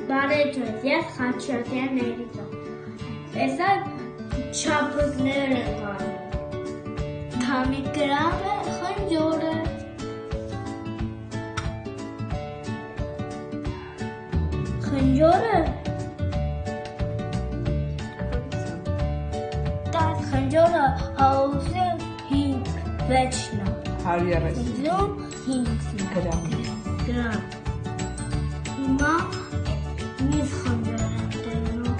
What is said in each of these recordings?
բարեջոց և խաչատյան ներիծը։ Էսա չապուզներ է գանում։ Քանի գրամ է խնջորը։ Խնջորը խնջորը հաուսը 5-6-ն է։ 135 գրամ։ Հիմա մյուս խնջորը դնում։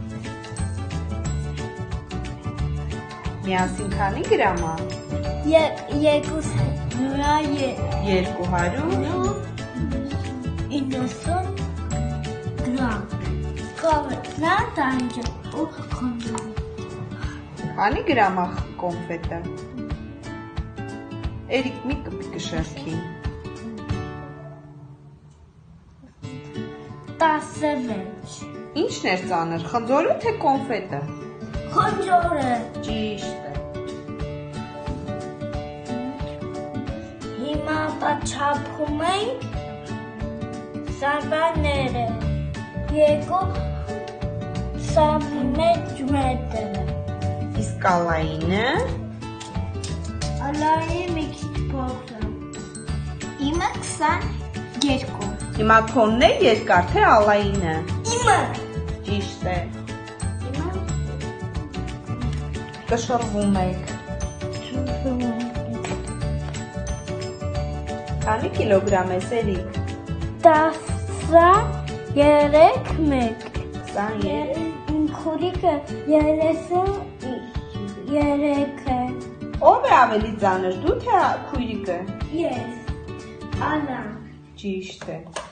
Միասին քանի գրամ է։ 290 գրամ։ Կավետնա տանջը ու խնջորը։ Քանի գրամ է կոնֆետը։ Էրիկ մի կշարքի։ 16։ Ինչն էր ծանր, խնձորը թե կոնֆետը։ Խնջորը։ Ճիշտ է։ Հիմա չափում ենք սարվանները։ Երկու սանտիմետր։ Իսկ ալայինը։ Ալայինը մի քիչ փոքր։ Իմը 22։ Հիմա քոնն է երկար թե ալայինը։ Իմը։ Ճիշտ է։ Իմը։ Կշռվում եք։ Քանի կիլոգրամ է Էրիկ։ 13 23։ Քուրիկը 33 է։ Ով է ավելի ծանր, դու թե քույրիկը։ Ես։ Անա։ Ճիշտ է։